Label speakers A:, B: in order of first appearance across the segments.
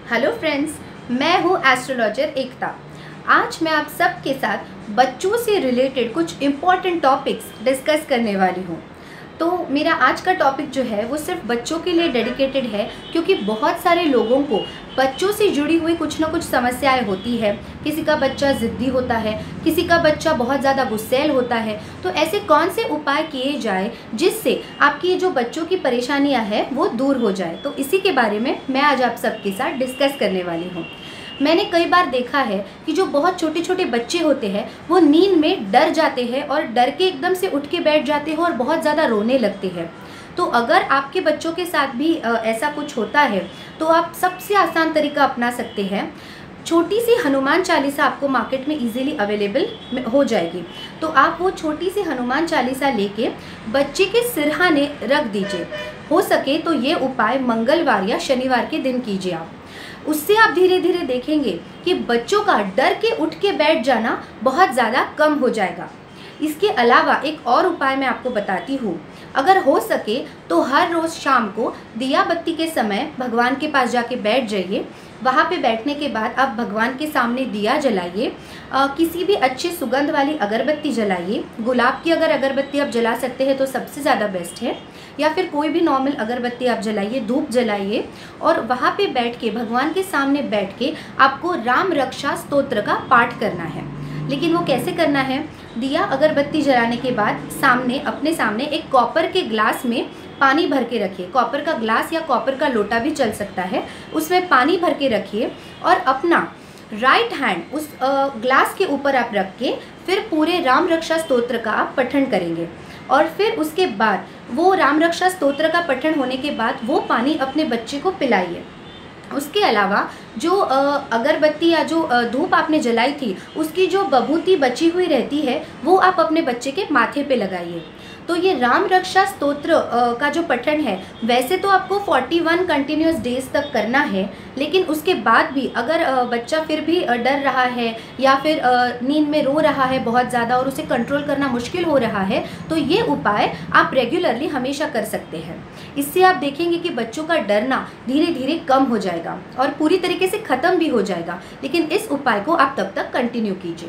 A: Hello friends, मैं हूँ astrologer एकता। आज मैं आप सबके साथ बच्चों से रिलेटेड कुछ इम्पॉर्टेंट टॉपिक्स डिस्कस करने वाली हूँ। तो मेरा आज का टॉपिक जो है वो सिर्फ बच्चों के लिए डेडिकेटेड है, क्योंकि बहुत सारे लोगों को बच्चों से जुड़ी हुई कुछ ना कुछ समस्याएं होती है। किसी का बच्चा ज़िद्दी होता है, किसी का बच्चा बहुत ज़्यादा गुस्सैल होता है। तो ऐसे कौन से उपाय किए जाए जिससे आपकी जो बच्चों की परेशानियां हैं वो दूर हो जाए, तो इसी के बारे में मैं आज आप सबके साथ डिस्कस करने वाली हूँ। मैंने कई बार देखा है कि जो बहुत छोटे छोटे बच्चे होते हैं वो नींद में डर जाते हैं और डर के एकदम से उठ के बैठ जाते हैं और बहुत ज़्यादा रोने लगते हैं। तो अगर आपके बच्चों के साथ भी ऐसा कुछ होता है तो आप सबसे आसान तरीका अपना सकते हैं। छोटी सी हनुमान चालीसा आपको मार्केट में इजीली अवेलेबल हो जाएगी, तो आप वो छोटी सी हनुमान चालीसा लेके बच्चे के सिरहाने रख दीजिए। हो सके तो ये उपाय मंगलवार या शनिवार के दिन कीजिए आप। उससे आप धीरे धीरे देखेंगे कि बच्चों का डर के उठ के बैठ जाना बहुत ज़्यादा कम हो जाएगा। इसके अलावा एक और उपाय मैं आपको बताती हूँ। अगर हो सके तो हर रोज़ शाम को दिया बत्ती के समय भगवान के पास जाके बैठ जाइए। वहाँ पे बैठने के बाद आप भगवान के सामने दिया जलाइए, किसी भी अच्छी सुगंध वाली अगरबत्ती जलाइए। गुलाब की अगर अगरबत्ती आप जला सकते हैं तो सबसे ज़्यादा बेस्ट है, या फिर कोई भी नॉर्मल अगरबत्ती आप जलाइए, धूप जलाइए। और वहाँ पे बैठ के भगवान के सामने बैठ के आपको राम रक्षा स्तोत्र का पाठ करना है। लेकिन वो कैसे करना है? दिया अगरबत्ती जलाने के बाद अपने सामने एक कॉपर के ग्लास में पानी भर के रखिए। कॉपर का ग्लास या कॉपर का लोटा भी चल सकता है, उसमें पानी भर के रखिए और अपना राइट हैंड उस ग्लास के ऊपर आप रख के फिर पूरे राम रक्षा स्तोत्र का आप पठन करेंगे। और फिर उसके बाद वो राम रक्षा स्तोत्र का पठन होने के बाद वो पानी अपने बच्चे को पिलाइए। उसके अलावा जो अगरबत्ती या जो धूप आपने जलाई थी उसकी जो बभूति बची हुई रहती है वो आप अपने बच्चे के माथे पे लगाइए। तो ये राम रक्षा स्तोत्र का जो पठन है, वैसे तो आपको 41 कंटिन्यूस डेज तक करना है, लेकिन उसके बाद भी अगर बच्चा फिर भी डर रहा है या फिर नींद में रो रहा है बहुत ज़्यादा और उसे कंट्रोल करना मुश्किल हो रहा है, तो ये उपाय आप रेगुलरली हमेशा कर सकते हैं। इससे आप देखेंगे कि बच्चों का डरना धीरे धीरे कम हो जाएगा और पूरी तरीके से ख़त्म भी हो जाएगा। लेकिन इस उपाय को आप तब तक कंटिन्यू कीजिए।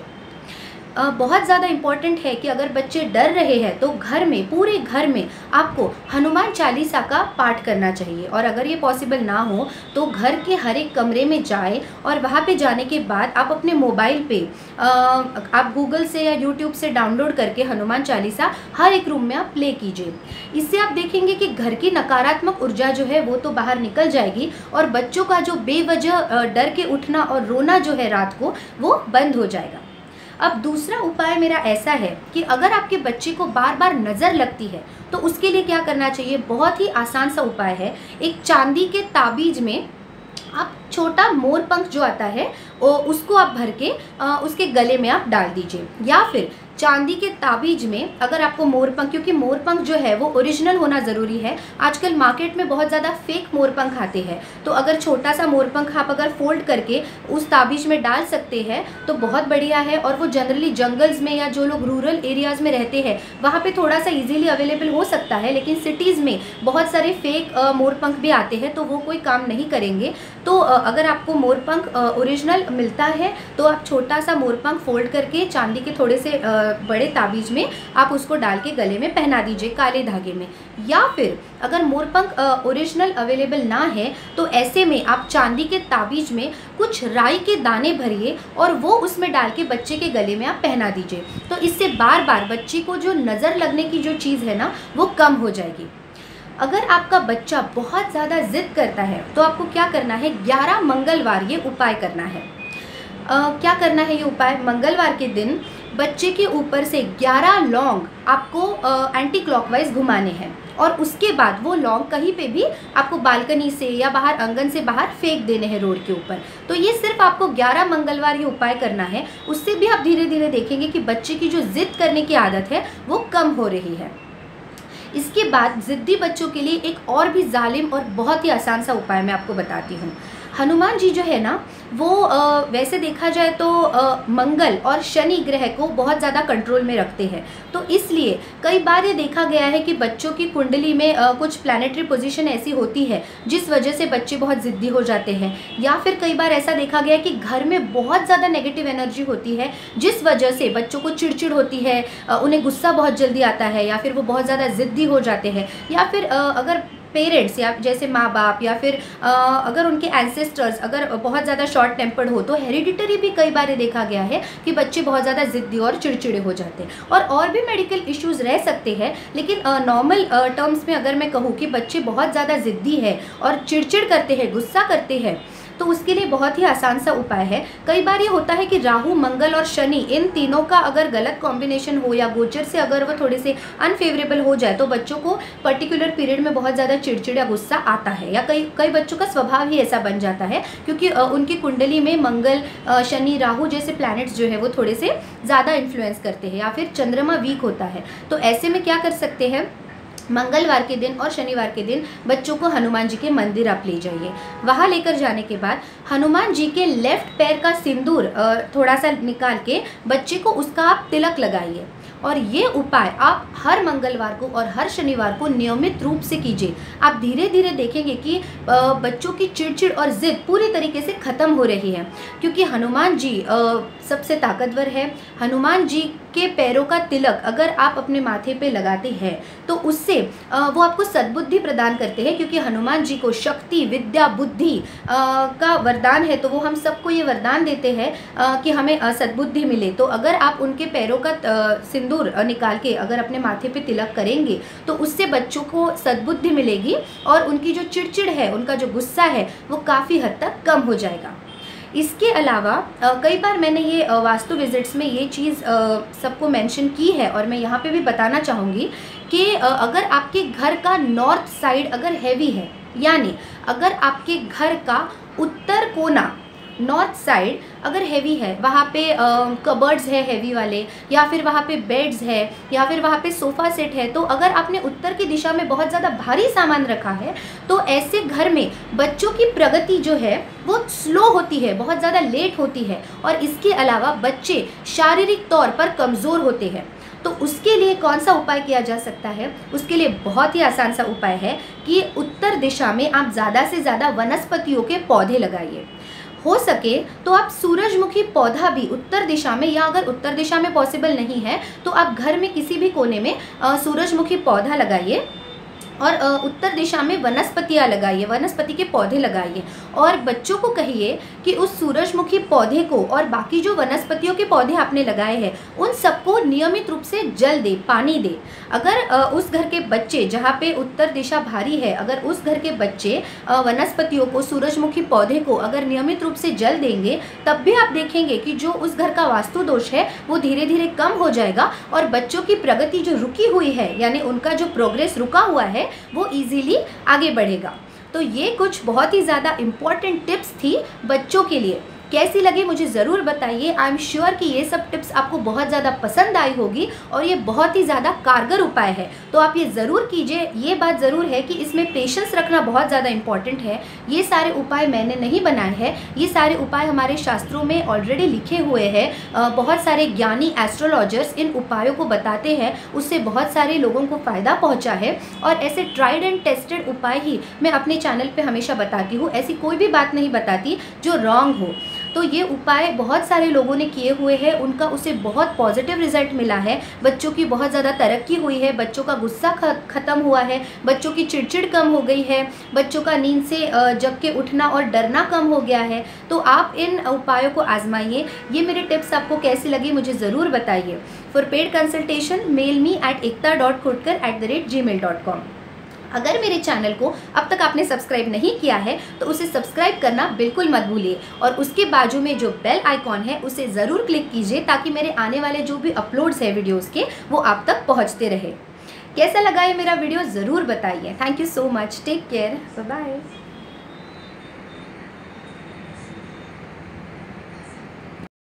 A: बहुत ज़्यादा इम्पॉर्टेंट है कि अगर बच्चे डर रहे हैं तो घर में, पूरे घर में आपको हनुमान चालीसा का पाठ करना चाहिए। और अगर ये पॉसिबल ना हो तो घर के हर एक कमरे में जाए और वहाँ पे जाने के बाद आप अपने मोबाइल पे आप गूगल से या यूट्यूब से डाउनलोड करके हनुमान चालीसा हर एक रूम में आप प्ले कीजिए। इससे आप देखेंगे कि घर की नकारात्मक ऊर्जा जो है वो तो बाहर निकल जाएगी और बच्चों का जो बेवजह डर के उठना और रोना जो है रात को, वो बंद हो जाएगा। अब दूसरा उपाय मेरा ऐसा है कि अगर आपके बच्चे को बार बार नज़र लगती है तो उसके लिए क्या करना चाहिए? बहुत ही आसान सा उपाय है। एक चांदी के ताबीज में आप छोटा मोर पंख जो आता है उसको आप भर के उसके गले में आप डाल दीजिए। या फिर चांदी के ताबीज में अगर आपको मोरपंख, क्योंकि मोरपंख जो है वो ओरिजिनल होना ज़रूरी है। आजकल मार्केट में बहुत ज़्यादा फेक मोरपंख आते हैं, तो अगर छोटा सा मोरपंख आप अगर फोल्ड करके उस ताबीज में डाल सकते हैं तो बहुत बढ़िया है। और वो जनरली जंगल्स में या जो लोग रूरल एरियाज़ में रहते हैं वहाँ पे थोड़ा सा इजीली अवेलेबल हो सकता है, लेकिन सिटीज़ में बहुत सारे फेक मोरपंख भी आते हैं तो वो कोई काम नहीं करेंगे। तो अगर आपको मोरपंख ओरिजिनल मिलता है तो आप छोटा सा मोरपंख फोल्ड करके चांदी के थोड़े से बड़े ताबीज में आप उसको डाल के गले में पहना दीजिए काले धागे में। या फिर अगर मोरपंख ओरिजिनल अवेलेबल ना है तो ऐसे में आप चांदी के ताबीज में कुछ राई के दाने भरिए और वो उसमें डाल के बच्चे के गले में आप पहना दीजिए। तो इससे बार बार बच्चे को जो नज़र लगने की जो चीज़ है ना वो कम हो जाएगी। अगर आपका बच्चा बहुत ज़्यादा जिद करता है तो आपको क्या करना है? 11 मंगलवार ये उपाय करना है। क्या करना है ये उपाय? मंगलवार के दिन बच्चे के ऊपर से 11 लौंग आपको एंटी क्लॉकवाइज घुमाने हैं और उसके बाद वो लौंग कहीं पे भी आपको बालकनी से या बाहर आंगन से बाहर फेंक देने हैं रोड के ऊपर। तो ये सिर्फ आपको 11 मंगलवार ये उपाय करना है। उससे भी आप धीरे धीरे देखेंगे कि बच्चे की जो जिद करने की आदत है वो कम हो रही है। इसके बाद ज़िद्दी बच्चों के लिए एक और भी जालिम और बहुत ही आसान सा उपाय मैं आपको बताती हूँ। हनुमान जी जो है ना वो वैसे देखा जाए तो मंगल और शनि ग्रह को बहुत ज़्यादा कंट्रोल में रखते हैं। तो इसलिए कई बार ये देखा गया है कि बच्चों की कुंडली में कुछ प्लैनेटरी पोजीशन ऐसी होती है जिस वजह से बच्चे बहुत ज़िद्दी हो जाते हैं, या फिर कई बार ऐसा देखा गया है कि घर में बहुत ज़्यादा नेगेटिव एनर्जी होती है जिस वजह से बच्चों को चिड़चिड़ होती है, उन्हें गुस्सा बहुत जल्दी आता है, या फिर वो बहुत ज़्यादा ज़िद्दी हो जाते हैं, या फिर अगर पेरेंट्स या जैसे माँ बाप या फिर अगर उनके एंसेस्टर्स अगर बहुत ज़्यादा शॉर्ट टेम्पर्ड हो तो हेरिडिटरी भी कई बार ये देखा गया है कि बच्चे बहुत ज़्यादा ज़िद्दी और चिड़चिड़े हो जाते हैं। और भी मेडिकल इश्यूज़ रह सकते हैं, लेकिन नॉर्मल टर्म्स में अगर मैं कहूँ कि बच्चे बहुत ज़्यादा ज़िद्दी है और चिड़चिड़ करते हैं, गुस्सा करते हैं, तो उसके लिए बहुत ही आसान सा उपाय है। कई बार ये होता है कि राहु, मंगल और शनि इन तीनों का अगर गलत कॉम्बिनेशन हो या गोचर से अगर वो थोड़े से अनफेवरेबल हो जाए तो बच्चों को पर्टिकुलर पीरियड में बहुत ज़्यादा चिड़चिड़ या गुस्सा आता है, या कई बच्चों का स्वभाव ही ऐसा बन जाता है क्योंकि उनकी कुंडली में मंगल, शनि, राहु जैसे प्लैनेट्स जो है वो थोड़े से ज़्यादा इन्फ्लुएंस करते हैं, या फिर चंद्रमा वीक होता है। तो ऐसे में क्या कर सकते हैं, मंगलवार के दिन और शनिवार के दिन बच्चों को हनुमान जी के मंदिर आप ले जाइए। वहाँ लेकर जाने के बाद हनुमान जी के लेफ्ट पैर का सिंदूर थोड़ा सा निकाल के बच्चे को उसका आप तिलक लगाइए, और ये उपाय आप हर मंगलवार को और हर शनिवार को नियमित रूप से कीजिए। आप धीरे धीरे देखेंगे कि बच्चों की चिड़चिड़ और ज़िद पूरी तरीके से ख़त्म हो रही है, क्योंकि हनुमान जी सबसे ताकतवर है। हनुमान जी के पैरों का तिलक अगर आप अपने माथे पे लगाते हैं तो उससे वो आपको सद्बुद्धि प्रदान करते हैं, क्योंकि हनुमान जी को शक्ति, विद्या, बुद्धि का वरदान है। तो वो हम सबको ये वरदान देते हैं कि हमें सद्बुद्धि मिले। तो अगर आप उनके पैरों का सिंदूर निकाल के अगर अपने माथे पे तिलक करेंगे तो उससे बच्चों को सद्बुद्धि मिलेगी और उनकी जो चिड़चिड़ है, उनका जो गुस्सा है वो काफ़ी हद तक कम हो जाएगा। इसके अलावा कई बार मैंने ये वास्तु विजिट्स में ये चीज़ सबको मेंशन की है, और मैं यहाँ पे भी बताना चाहूँगी कि अगर आपके घर का नॉर्थ साइड अगर हैवी है, यानी अगर आपके घर का उत्तर कोना नॉर्थ साइड अगर हैवी है, वहाँ पे कबर्ड्स है हैवी वाले, या फिर वहाँ पे बेड्स है, या फिर वहाँ पे सोफ़ा सेट है, तो अगर आपने उत्तर की दिशा में बहुत ज़्यादा भारी सामान रखा है तो ऐसे घर में बच्चों की प्रगति जो है वो स्लो होती है, बहुत ज़्यादा लेट होती है, और इसके अलावा बच्चे शारीरिक तौर पर कमज़ोर होते हैं। तो उसके लिए कौन सा उपाय किया जा सकता है? उसके लिए बहुत ही आसान सा उपाय है कि उत्तर दिशा में आप ज़्यादा से ज़्यादा वनस्पतियों के पौधे लगाइए। हो सके तो आप सूरजमुखी पौधा भी उत्तर दिशा में, या अगर उत्तर दिशा में पॉसिबल नहीं है तो आप घर में किसी भी कोने में सूरजमुखी पौधा लगाइए, और उत्तर दिशा में वनस्पतियाँ लगाइए, वनस्पति के पौधे लगाइए, और बच्चों को कहिए कि उस सूरजमुखी पौधे को और बाकी जो वनस्पतियों के पौधे आपने लगाए हैं उन सबको नियमित रूप से जल दे, पानी दे। अगर उस घर के बच्चे जहाँ पे उत्तर दिशा भारी है, अगर उस घर के बच्चे वनस्पतियों को, सूरजमुखी पौधे को अगर नियमित रूप से जल देंगे, तब भी आप देखेंगे कि जो उस घर का वास्तु दोष है वो धीरे धीरे कम हो जाएगा, और बच्चों की प्रगति जो रुकी हुई है, यानी उनका जो प्रोग्रेस रुका हुआ है वो इजीली आगे बढ़ेगा। तो ये कुछ बहुत ही ज़्यादा इम्पॉर्टेंट टिप्स थी बच्चों के लिए। कैसी लगी मुझे ज़रूर बताइए। आई एम श्योर कि ये सब टिप्स आपको बहुत ज़्यादा पसंद आई होगी, और ये बहुत ही ज़्यादा कारगर उपाय है, तो आप ये ज़रूर कीजिए। ये बात ज़रूर है कि इसमें पेशेंस रखना बहुत ज़्यादा इम्पॉर्टेंट है। ये सारे उपाय मैंने नहीं बनाए हैं, ये सारे उपाय हमारे शास्त्रों में ऑलरेडी लिखे हुए हैं। बहुत सारे ज्ञानी एस्ट्रोलॉजर्स इन उपायों को बताते हैं, उससे बहुत सारे लोगों को फ़ायदा पहुँचा है, और ऐसे ट्राइड एंड टेस्टेड उपाय ही मैं अपने चैनल पर हमेशा बताती हूँ। ऐसी कोई भी बात नहीं बताती जो रॉन्ग हो। तो ये उपाय बहुत सारे लोगों ने किए हुए हैं, उनका उसे बहुत पॉजिटिव रिजल्ट मिला है। बच्चों की बहुत ज़्यादा तरक्की हुई है, बच्चों का गुस्सा ख़त्म हुआ है, बच्चों की चिड़चिड़ कम हो गई है, बच्चों का नींद से जग के उठना और डरना कम हो गया है। तो आप इन उपायों को आजमाइए। ये मेरे टिप्स आपको कैसी लगी मुझे ज़रूर बताइए। For paid consultation mail me at ekta.khotkar@gmail.com। अगर मेरे चैनल को अब तक आपने सब्सक्राइब नहीं किया है तो उसे सब्सक्राइब करना बिल्कुल मत भूलिए, और उसके बाजू में जो बेल आइकॉन है उसे ज़रूर क्लिक कीजिए, ताकि मेरे आने वाले जो भी अपलोड्स है वीडियोस के वो आप तक पहुंचते रहे। कैसा लगा ये मेरा वीडियो ज़रूर बताइए। Thank you so much. Take care. Bye bye.